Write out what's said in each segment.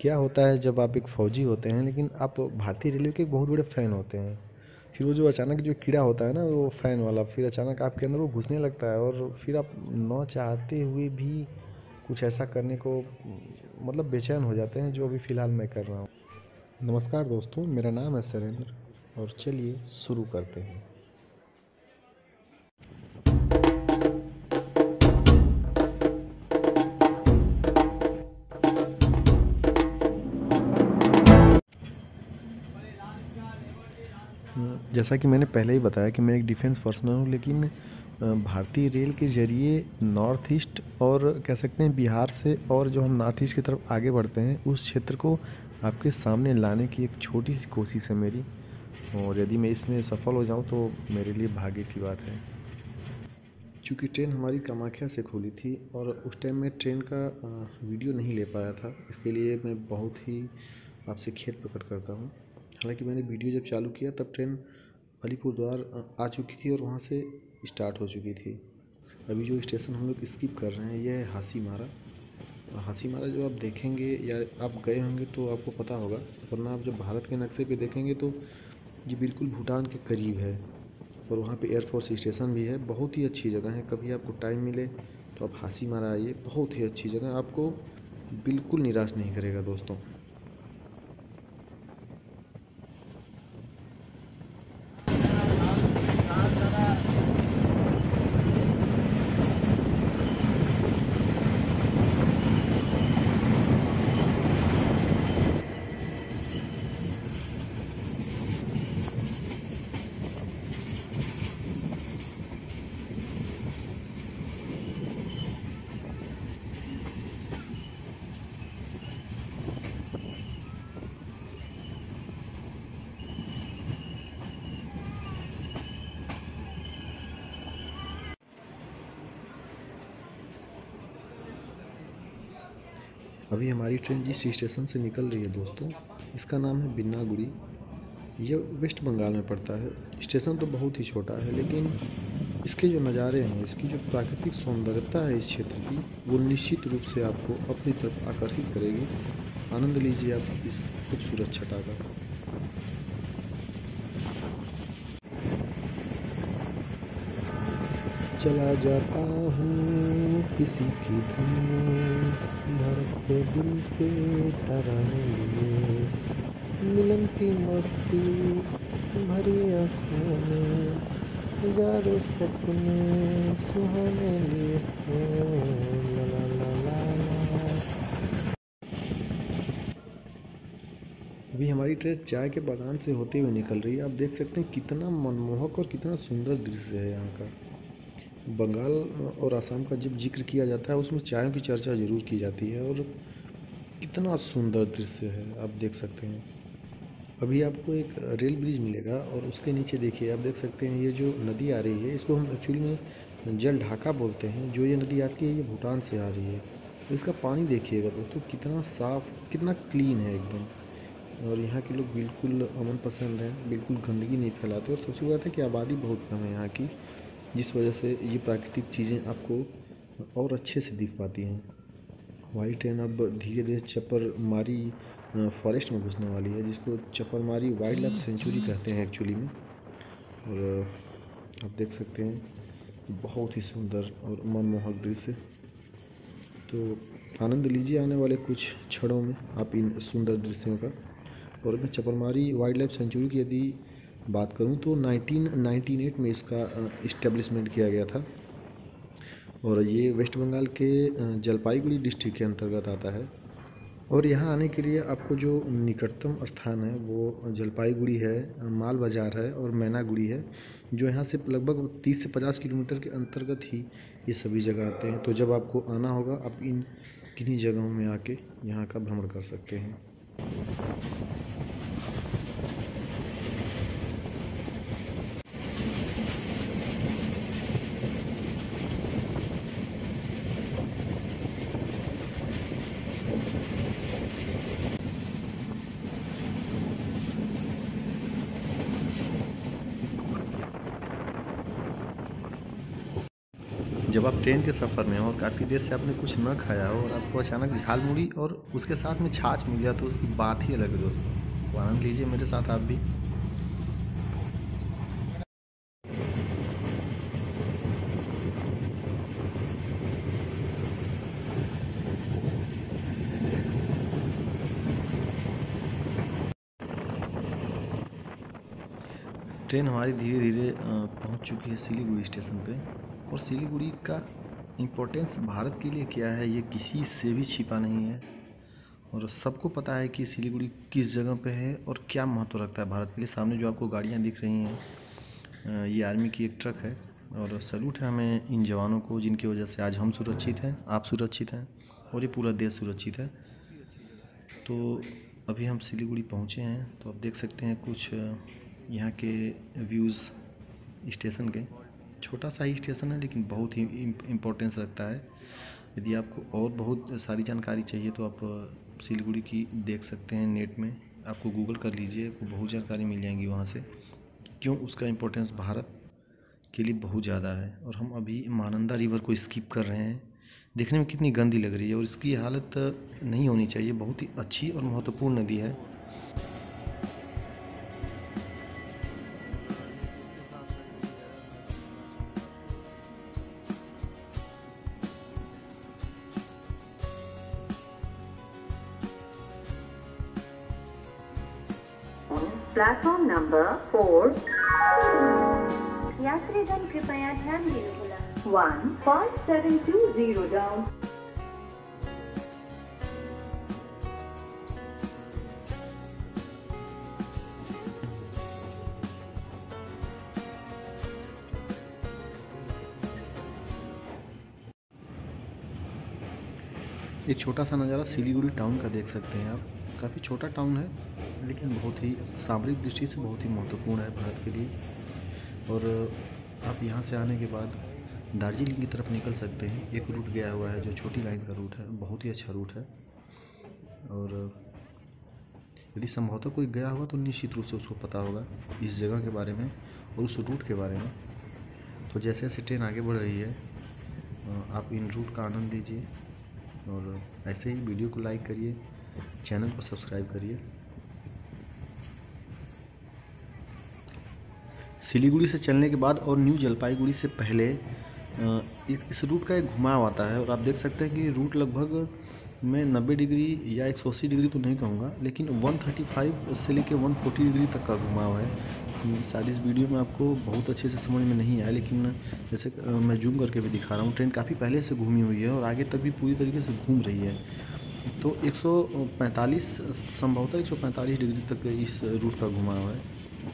क्या होता है जब आप एक फ़ौजी होते हैं लेकिन आप भारतीय रेलवे के एक बहुत बड़े फ़ैन होते हैं। फिर वो जो अचानक जो कीड़ा होता है ना वो फ़ैन वाला, फिर अचानक आपके अंदर वो घुसने लगता है और फिर आप ना चाहते हुए भी कुछ ऐसा करने को मतलब बेचैन हो जाते हैं, जो अभी फ़िलहाल मैं कर रहा हूँ। नमस्कार दोस्तों, मेरा नाम है शैलेंद्र और चलिए शुरू करते हैं। जैसा कि मैंने पहले ही बताया कि मैं एक डिफेंस पर्सनल हूँ, लेकिन भारतीय रेल के ज़रिए नॉर्थ ईस्ट और कह सकते हैं बिहार से, और जो हम नॉर्थ ईस्ट की तरफ आगे बढ़ते हैं उस क्षेत्र को आपके सामने लाने की एक छोटी सी कोशिश है मेरी। और यदि मैं इसमें सफल हो जाऊं तो मेरे लिए भाग्य की बात है। चूँकि ट्रेन हमारी कामाख्या से खुली थी और उस टाइम मैं ट्रेन का वीडियो नहीं ले पाया था, इसके लिए मैं बहुत ही आपसे खेद प्रकट करता हूँ। हालांकि मैंने वीडियो जब चालू किया तब ट्रेन अलीपुरद्वार आ चुकी थी और वहाँ से स्टार्ट हो चुकी थी। अभी जो स्टेशन हम लोग स्किप कर रहे हैं यह है हासीमारा। हासीमारा जो आप देखेंगे या आप गए होंगे तो आपको पता होगा, वरना आप जब भारत के नक्शे पे देखेंगे तो ये बिल्कुल भूटान के करीब है। और वहाँ पे एयरफोर्स स्टेशन भी है। बहुत ही अच्छी जगह है, कभी आपको टाइम मिले तो आप हासीमारा आइए, बहुत ही अच्छी जगह, आपको बिल्कुल निराश नहीं करेगा दोस्तों। अभी हमारी ट्रेन जिस स्टेशन से निकल रही है दोस्तों, इसका नाम है बिन्नागुड़ी। ये वेस्ट बंगाल में पड़ता है। स्टेशन तो बहुत ही छोटा है, लेकिन इसके जो नज़ारे हैं, इसकी जो प्राकृतिक सौंदर्यता है इस क्षेत्र की, वो निश्चित रूप से आपको अपनी तरफ आकर्षित करेगी। आनंद लीजिए आप इस खूबसूरत छटा का। चला जाता हूँ किसी की धुन, धड़कते दिल के तराने लिए, मिलन की मस्ती भरी आँखों में, हजारों सपने सुहाने लिए हो, ला ला ला ला ला। अभी हमारी ट्रेन चाय के बागान से होते हुए निकल रही है। आप देख सकते हैं कितना मनमोहक और कितना सुंदर दृश्य है यहाँ का। बंगाल और असम का जब जिक्र किया जाता है उसमें चायों की चर्चा ज़रूर की जाती है, और कितना सुंदर दृश्य है आप देख सकते हैं। अभी आपको एक रेल ब्रिज मिलेगा और उसके नीचे देखिए, आप देख सकते हैं ये जो नदी आ रही है इसको हम एक्चुअली में जल ढाका बोलते हैं। जो ये नदी आती है ये भूटान से आ रही है। तो इसका पानी देखिएगा दोस्तों, कितना साफ़, कितना क्लीन है एकदम। और यहाँ के लोग बिल्कुल अमन पसंद हैं, बिल्कुल गंदगी नहीं फैलाते। और सबसे बड़ा है कि आबादी बहुत कम है यहाँ की, जिस वजह से ये प्राकृतिक चीज़ें आपको और अच्छे से दिख पाती हैं। हमारी ट्रेन अब धीरे धीरे चपरमारी फॉरेस्ट में घुसने वाली है, जिसको चपरमारी वाइल्ड लाइफ सेंचुरी कहते हैं एक्चुअली में। और आप देख सकते हैं बहुत ही सुंदर और मनमोहक दृश्य। तो आनंद लीजिए आने वाले कुछ क्षणों में आप इन सुंदर दृश्यों का। और मैं चपरमारी वाइल्ड लाइफ सेंचुरी की यदि बात करूं तो 1998 में इसका इस्टेब्लिशमेंट किया गया था, और ये वेस्ट बंगाल के जलपाईगुड़ी डिस्ट्रिक्ट के अंतर्गत आता है। और यहाँ आने के लिए आपको जो निकटतम स्थान है वो जलपाईगुड़ी है, माल बाज़ार है और मैनागुड़ी है, जो यहाँ से लगभग 30 से 50 किलोमीटर के अंतर्गत ही ये सभी जगह आते हैं। तो जब आपको आना होगा आप इन किन्हीं जगहों में आके यहाँ का भ्रमण कर सकते हैं। जब आप ट्रेन के सफ़र में हो और काफ़ी देर से आपने कुछ न खाया हो और आपको अचानक झाल मुड़ी और उसके साथ में छाछ मिल जाए तो उसकी बात ही अलग है दोस्तों। तो आनंद लीजिए मेरे साथ आप भी। ट्रेन हमारी धीरे धीरे पहुंच चुकी है सिलीगुड़ी स्टेशन पे। और सिलीगुड़ी का इम्पोर्टेंस भारत के लिए क्या है ये किसी से भी छिपा नहीं है, और सबको पता है कि सिलीगुड़ी किस जगह पे है और क्या महत्व रखता है भारत के लिए। सामने जो आपको गाड़ियाँ दिख रही हैं ये आर्मी की एक ट्रक है, और सैल्यूट है हमें इन जवानों को जिनकी वजह से आज हम सुरक्षित हैं, आप सुरक्षित हैं और ये पूरा देश सुरक्षित है। तो अभी हम सिलीगुड़ी पहुँचे हैं, तो आप देख सकते हैं कुछ यहाँ के व्यूज़ स्टेशन के। छोटा सा ही स्टेशन है लेकिन बहुत ही इम्पोर्टेंस रखता है। यदि आपको और बहुत सारी जानकारी चाहिए तो आप सिलीगुड़ी की देख सकते हैं नेट में, आपको गूगल कर लीजिए, आपको बहुत जानकारी मिल जाएंगी वहाँ से क्यों उसका इम्पोर्टेंस भारत के लिए बहुत ज़्यादा है। और हम अभी महानंदा रिवर को स्किप कर रहे हैं। देखने में कितनी गंदी लग रही है और इसकी हालत नहीं होनी चाहिए, बहुत ही अच्छी और महत्वपूर्ण नदी है। Platform number 4। यात्रीगण कृपया ध्यान दिनुहोला। 1720 डाउन। एक छोटा सा नज़ारा सिलीगुड़ी टाउन का देख सकते हैं आप। काफ़ी छोटा टाउन है लेकिन बहुत ही सामरिक दृष्टि से बहुत ही महत्वपूर्ण है भारत के लिए। और आप यहाँ से आने के बाद दार्जिलिंग की तरफ निकल सकते हैं। एक रूट गया हुआ है जो छोटी लाइन का रूट है, बहुत ही अच्छा रूट है। और यदि संभवतः कोई गया होगा तो निश्चित रूप से उसको पता होगा इस जगह के बारे में और उस रूट के बारे में। तो जैसे जैसे ट्रेन आगे बढ़ रही है आप इन रूट का आनंद लीजिए और ऐसे ही वीडियो को लाइक करिए, चैनल को सब्सक्राइब करिए। सिलीगुड़ी से चलने के बाद और न्यू जलपाईगुड़ी से पहले इस रूट का एक घुमाव आता है, और आप देख सकते हैं कि रूट लगभग मैं 90 डिग्री या 180 डिग्री तो नहीं कहूँगा, लेकिन 135 से लेकर 140 डिग्री तक का घुमाव है। शायद इस वीडियो में आपको बहुत अच्छे से समझ में नहीं आया, लेकिन जैसे मैं जूम करके भी दिखा रहा हूँ, ट्रेन काफ़ी पहले से घूमी हुई है और आगे तक भी पूरी तरीके से घूम रही है। तो 145 संभवतः 145 डिग्री तक इस रूट का घुमाव है।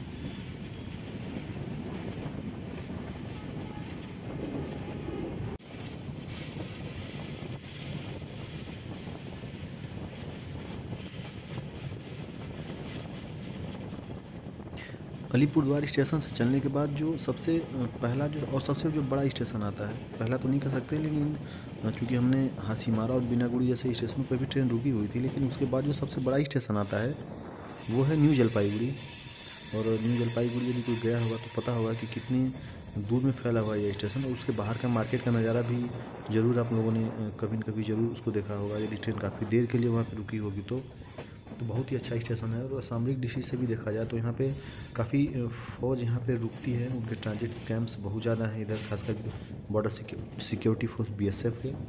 अलीपुरद्वार स्टेशन से चलने के बाद जो सबसे पहला जो और सबसे जो बड़ा स्टेशन आता है, पहला तो नहीं कह सकते लेकिन चूँकि हमने हासीमारा और बिनागुड़ी जैसे स्टेशनों पर भी ट्रेन रुकी हुई थी, लेकिन उसके बाद जो सबसे बड़ा स्टेशन आता है वो है न्यू जलपाईगुड़ी। और न्यू जलपाईगुड़ी यदि कोई गया होगा तो पता होगा कि कितनी दूर में फैला हुआ है ये स्टेशन, और उसके बाहर का मार्केट का नज़ारा भी ज़रूर आप लोगों ने कभी न कभी ज़रूर उसको देखा होगा यदि ट्रेन काफ़ी देर के लिए वहाँ पर रुकी होगी तो। बहुत ही अच्छा स्टेशन है। और सामरिक दृष्टि से भी देखा जाए तो यहाँ पे काफ़ी फ़ौज यहाँ पे रुकती है, उनके ट्रांजिट कैंप्स बहुत ज़्यादा हैं इधर, खासकर बॉर्डर सिक्योरिटी फोर्स BSF के।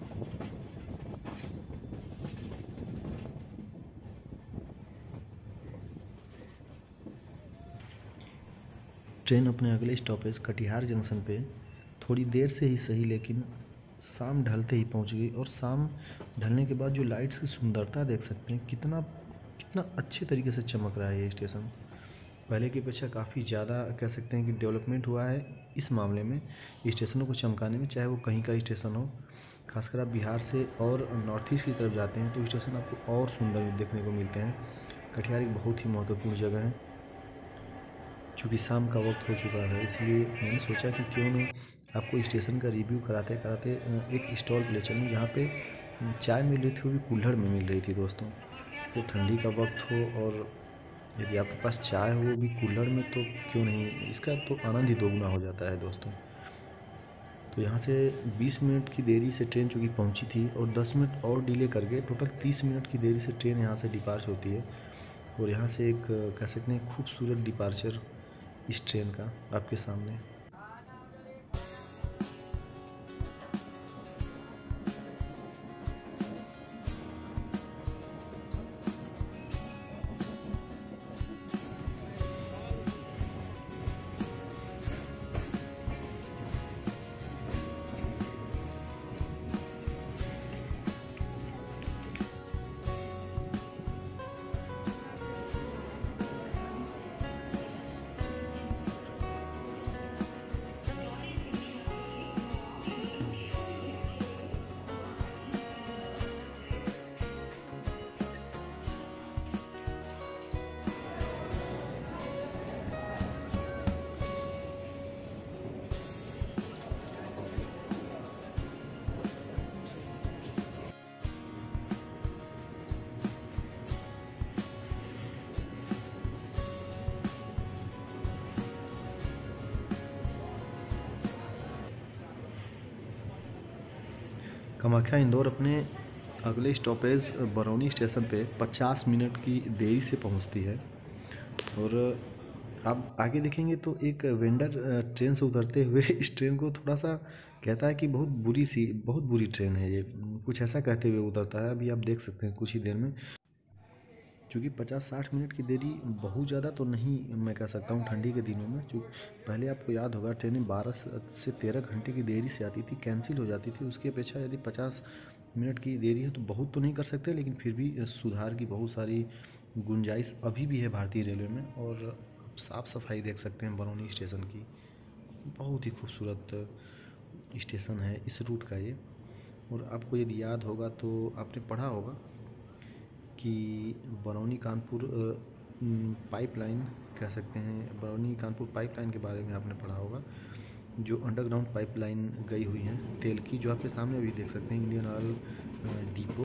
ट्रेन अपने अगले स्टॉपेज कटिहार जंक्शन पे थोड़ी देर से ही सही लेकिन शाम ढलते ही पहुंच गई। और शाम ढलने के बाद जो लाइट्स की सुंदरता देख सकते हैं, कितना कितना अच्छे तरीके से चमक रहा है ये स्टेशन। पहले की अपेक्षा काफ़ी ज़्यादा कह सकते हैं कि डेवलपमेंट हुआ है इस मामले में, स्टेशनों को चमकाने में, चाहे वो कहीं का स्टेशन हो। खासकर आप बिहार से और नॉर्थ ईस्ट की तरफ जाते हैं तो स्टेशन आपको और सुंदर देखने को मिलते हैं। कटिहार एक बहुत ही महत्वपूर्ण जगह है। चूँकि शाम का वक्त हो चुका है इसलिए मैंने सोचा कि क्यों नहीं आपको स्टेशन का रिव्यू कराते कराते एक स्टॉल पे ले चलूँ जहाँ पे चाय मिल रही थी, वो भी कुल्हड़ में मिल रही थी दोस्तों। तो ठंडी का वक्त हो और यदि आपके पास चाय हो वो भी कुल्हड़ में, तो क्यों नहीं, इसका तो आनंद ही दोगुना हो जाता है दोस्तों। तो यहाँ से 20 मिनट की देरी से ट्रेन चूँकि पहुँची थी और 10 मिनट और डिले करके टोटल 30 मिनट की देरी से ट्रेन यहाँ से डिपार्च होती है। और यहाँ से एक कह सकते हैं खूबसूरत डिपार्चर इस ट्रेन का आपके सामने। कामाख्या इंदौर अपने अगले स्टॉपेज बरौनी स्टेशन पे 50 मिनट की देरी से पहुंचती है। और आप आगे देखेंगे तो एक वेंडर ट्रेन से उतरते हुए इस ट्रेन को थोड़ा सा कहता है कि बहुत बुरी ट्रेन है ये, कुछ ऐसा कहते हुए उतरता है। अभी आप देख सकते हैं कुछ ही देर में। क्योंकि 50-60 मिनट की देरी बहुत ज़्यादा तो नहीं मैं कह सकता हूँ ठंडी के दिनों में। जो पहले आपको याद होगा ट्रेनें 12 से 13 घंटे की देरी से आती थी, कैंसिल हो जाती थी। उसकी अपेक्षा यदि 50 मिनट की देरी है तो बहुत तो नहीं कर सकते, लेकिन फिर भी सुधार की बहुत सारी गुंजाइश अभी भी है भारतीय रेलवे में। और आप साफ़ सफाई देख सकते हैं बरौनी स्टेशन की, बहुत ही खूबसूरत स्टेशन है इस रूट का ये। और आपको यदि याद होगा तो आपने पढ़ा होगा कि बरौनी कानपुर पाइपलाइन कह सकते हैं, बरौनी कानपुर पाइपलाइन के बारे में आपने पढ़ा होगा, जो अंडरग्राउंड पाइपलाइन गई हुई है तेल की, जो आपके सामने अभी देख सकते हैं इंडियन ऑयल डिपो।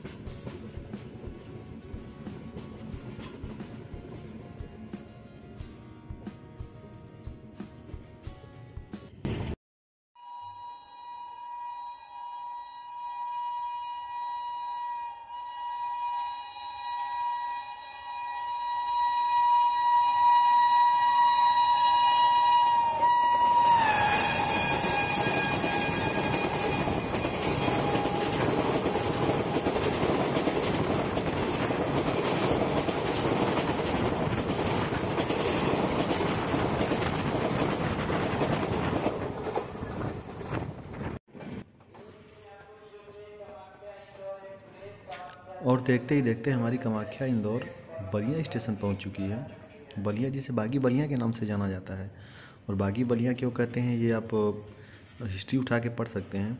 और देखते ही देखते हमारी कामाख्या इंदौर बलिया स्टेशन पहुंच चुकी है। बलिया जिसे बागी बलिया के नाम से जाना जाता है। और बागी बलिया क्यों कहते हैं ये आप हिस्ट्री उठा के पढ़ सकते हैं।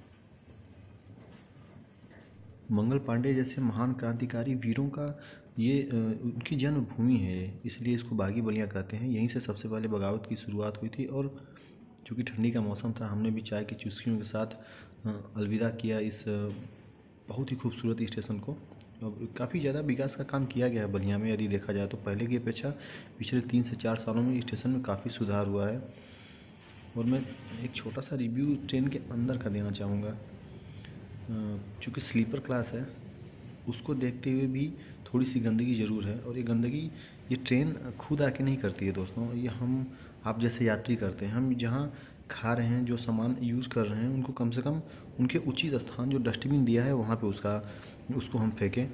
मंगल पांडे जैसे महान क्रांतिकारी वीरों का ये उनकी जन्मभूमि है, इसलिए इसको बागी बलिया कहते हैं। यहीं से सबसे पहले बगावत की शुरुआत हुई थी। और चूँकि ठंडी का मौसम था, हमने भी चाय की चुस्कियों के साथ अलविदा किया इस बहुत ही खूबसूरत स्टेशन को। अब काफ़ी ज़्यादा विकास का काम किया गया है बलिया में, यदि देखा जाए तो पहले की अपेक्षा पिछले 3 से 4 सालों में स्टेशन में काफ़ी सुधार हुआ है। और मैं एक छोटा सा रिव्यू ट्रेन के अंदर का देना चाहूँगा। चूँकि स्लीपर क्लास है, उसको देखते हुए भी थोड़ी सी गंदगी ज़रूर है। और ये गंदगी ये ट्रेन खुद आके नहीं करती है दोस्तों, ये आप जैसे यात्री करते हैं। हम जहाँ खा रहे हैं, जो सामान यूज़ कर रहे हैं, उनको कम से कम उनके उचित स्थान जो डस्टबिन दिया है वहाँ पे उसको हम फेंकें।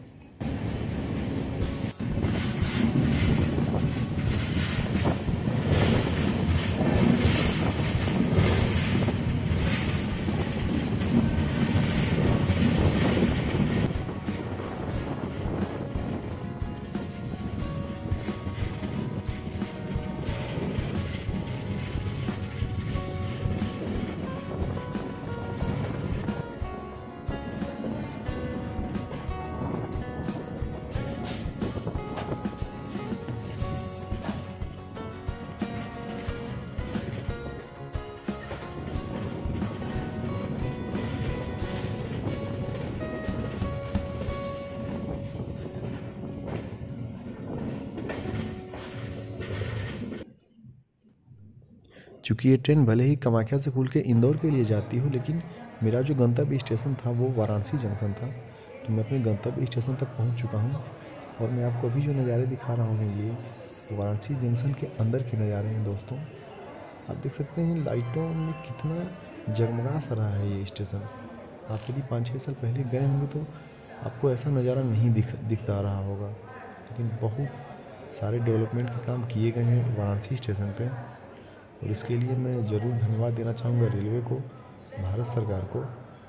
चूँकि ये ट्रेन भले ही कामाख्या से खुल के इंदौर के लिए जाती हो, लेकिन मेरा जो गंतव्य स्टेशन था वो वाराणसी जंक्शन था। तो मैं अपने गंतव्य स्टेशन तक पहुंच चुका हूं और मैं आपको अभी जो नज़ारे दिखा रहा हूं ये वाराणसी जंक्शन के अंदर के नज़ारे हैं दोस्तों। आप देख सकते हैं लाइटों में कितना जगमगा सा रहा है ये स्टेशन। आप यदि 5-6 साल पहले गए होंगे तो आपको ऐसा नज़ारा नहीं दिखता रहा होगा, लेकिन बहुत सारे डेवलपमेंट के काम किए गए हैं वाराणसी स्टेशन पे और इसके लिए मैं ज़रूर धन्यवाद देना चाहूँगा रेलवे को, भारत सरकार को।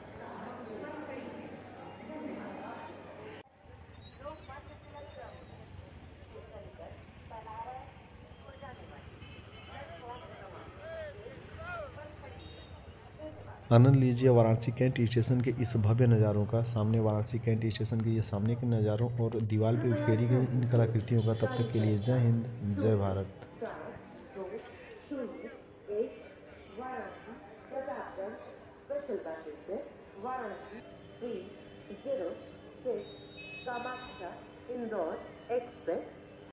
आनंद लीजिए वाराणसी कैंट स्टेशन के इस भव्य नज़ारों का। सामने वाराणसी कैंट स्टेशन के ये सामने के नज़ारों और दीवार पे उकेरी गई इन कलाकृतियों का। तब तक के लिए जय हिंद, जय भारत। वाराणसी 306 कामाख्या इंदौर एक्सप्रेस